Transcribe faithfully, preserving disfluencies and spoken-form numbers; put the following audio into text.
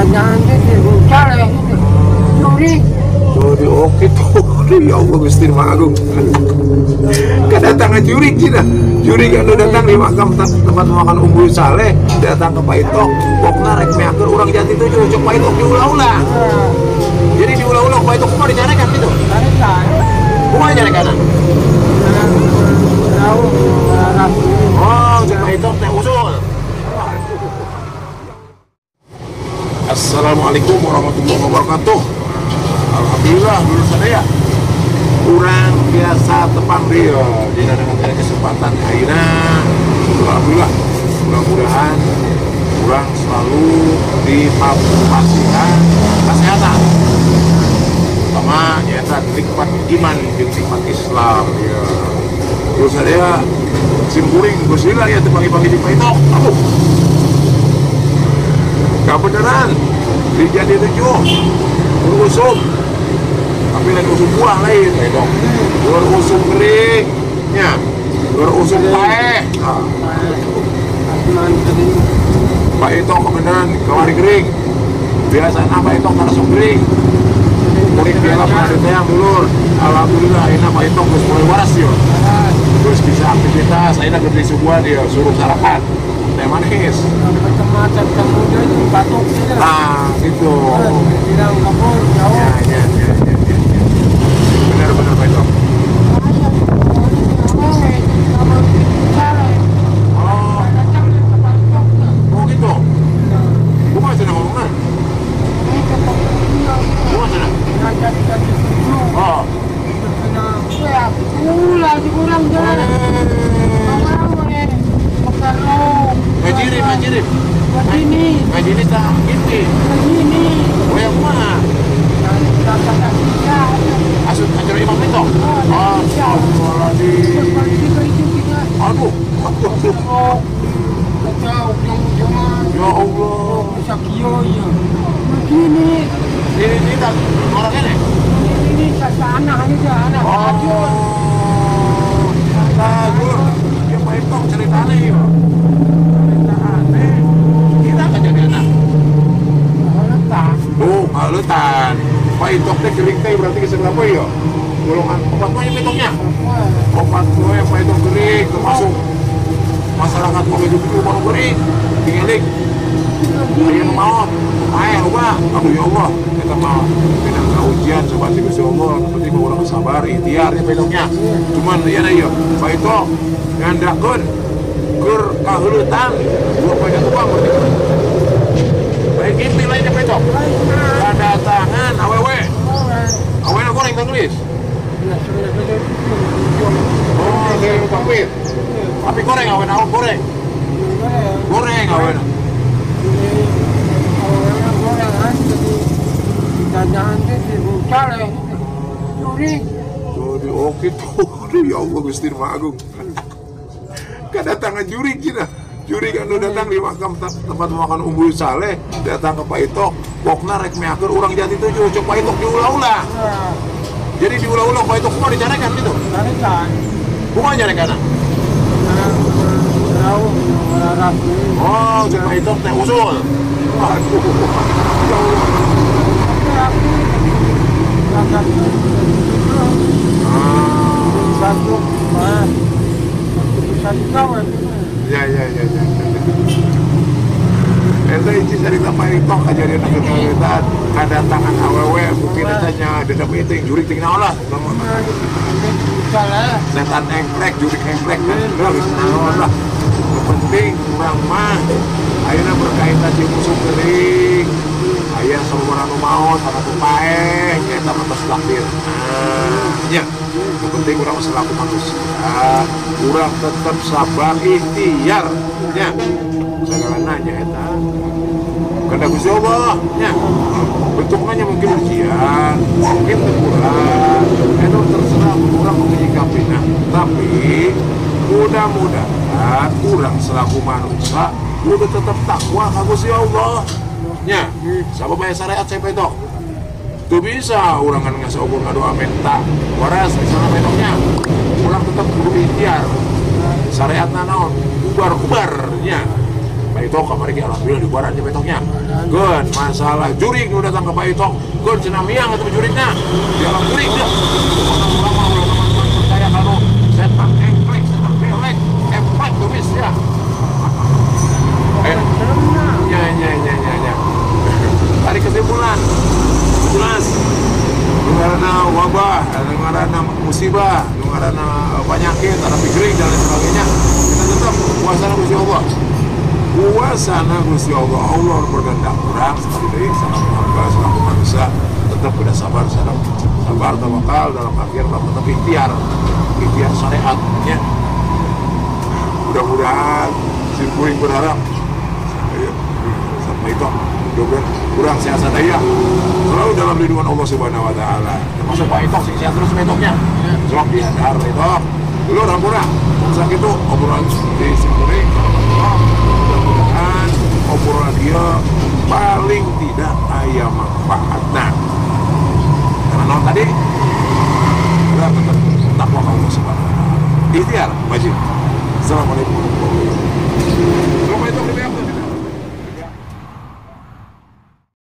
Jangan gitu, salah itu. Curi. Curi oke tuh. Aduh ya Allah Gusti Magung. Kedatangan juri kita. Juri kan udah datang di makam tempat makan Umbul Saleh, datang ke Paitok. Pokna rek meakeun urang jati tujuh cok Paitok diulah-ulah. Jadi diulah-ulah Paitok kumaha dicarekan gitu. Carekan. Kumaha carekan? Tahu arah. Oh, cok Paitok teh usul. Assalamualaikum warahmatullahi wabarakatuh. Alhamdulillah dulu sadaya kurang biasa tepang dia di dengan kesempatan akhirnya. Alhamdulillah mudah-mudahan kurang selalu dipastikan kesehatan sama nyata nikmat iman dan nikmat Islam ya. Terus sadaya simpuring gusila ya tepagi-pagi di Paitok. Aduh gak beneran dijadi tujuh berusum tapi lain usum buah lain dong berusum kering ya berusum paeh Pak itu kebenaran kawari kering biasa apa itu langsung kering kuring biasa pernah ditayang dulu. Alhamdulillah ini Pak itu terus mulai waras ya terus bisa aktivitas ini kerja sebuah dia suruh sarapan teh manis Macam-macam kamu itu batuk tidak. nah gitu Tidak kabur jauh. ya ya ya benar-benar Pak itu. Oh gitu. Bukan cina ngomongan. Bukan cina. Oh. Ngajirip, ngajirip. Ngajirip tak gitu. Oh yang mana? Asal acara imam itu. Astagfirullahaladzim. Aduh. Ya Allah. Begini, Ini ini tak orang ini. ini anak ini dia anak kacau. Nah, gue yang Pak Itong ceritanya ya. Cerita aneh. Kita akan jadi anak. Letak. Oh, halutan. Pak Itong teh kering teh berarti ke seberapa ya? Golongan opat tua yang Itongnya. Opat tua yang Pak Itong kering termasuk masyarakat mau hidup itu baru kering. Tinggaling. Ayah maut. Ayah lupa. Aduh ya Allah. Kita mau pindah ke ujian sobat si Gusti Allah. Yang penting orang sabar, ikhtiar ya Pak Itongnya. Cuman ya na ya. Pak Itong ngandakkeun keur kaheuletan dua poin itu Bang berarti. Baik ini lainnya Pak Itong. Kedatangan awewe. Awewe goreng Inggris. Oh, saya pamit. Tapi goreng awewe awak goreng. Goreng awewe. Jangan gitu, salah itu. Curi. Curi oke tuh. Aduh ya Allah Gusti Magung. Kedatangan juri kita. Juri kan udah datang di makam tempat makan Umbul Saleh, datang ke Pak Itok. Pokna rek meakeun urang jati tujuh cok Pak Itok diulah-ulah. Jadi diulah-ulah Pak Itok kumaha dicarekan gitu. Carekan. Kumaha carekan? Tahu arah. Oh, cok Pak Itok teh usul. Aduh. Ya Allah. Satu, satu kawan. Ya ya ya ya. Eta hiji cerita Pak Itok kejadian kegiatan kedatangan awewe mungkin saja dendam itu juri tinggal lah. Salah. Setan engklek, juri engklek kan enggak bisa naon lah. Yang penting urang mah ayeuna berkaitan jeung musuh kering. Aya saluran nu maot kana tu paeh eta mah tos takdir. Nah, nya. Yang penting urang selaku manusia, urang tetap sabar ikhtiar nya. Segala nanya eta. Kehendak Gusti Allah nya. Bentuknya mungkin ujian, mungkin teguran, itu terserah urang menyikapinya. Tapi mudah-mudahan urang selaku manusia kudu tetap takwa ka Gusti Allah. Nya, sabab aya syariat saya petok. Tuh bisa urang kan ngasih okur ngadoa minta waras misalnya petoknya. Urang tetap kudu ikhtiar. Syariatna naon? Ubar-ubar nya. Pak Ito kamari ki alhamdulillah di kuaran petoknya. Gun masalah jurig nu datang ke Pak Ito, gun cenah miang atuh jurigna. Di alam jurig dia. Orang-orang teman-teman percaya kalau setan engklek, setan pelek, empat tumis ya. Eh, ya ya ya ya ya. Tarik kesimpulan. Jelas. Karena wabah, karena musibah, karena penyakit, ada pikiran dan lain sebagainya, kita tetap puasa Gusti Allah. Puasa Gusti Allah, Allah berkehendak kurang seperti itu, sama hamba, selaku manusia, tetap pada sabar, sabar, sabar, tawakal dalam akhir, tetap ikhtiar, ikhtiar syariatnya. Mudah-mudahan si kuring berharap, sampai itu. Juga kurang sehat daya selalu dalam lindungan Allah Subhanahu wa taala. Termasuk Pak Ito sih sehat terus metoknya. Sok dia dar itu. Dulu rampura. Masa itu obrolan di Simpuri mudah-mudahan obrolan dia paling tidak ayam manfaatnya. Karena non tadi kita tetap takwa Allah Subhanahu wa taala. Ikhtiar wajib. Assalamualaikum warahmatullahi wabarakatuh.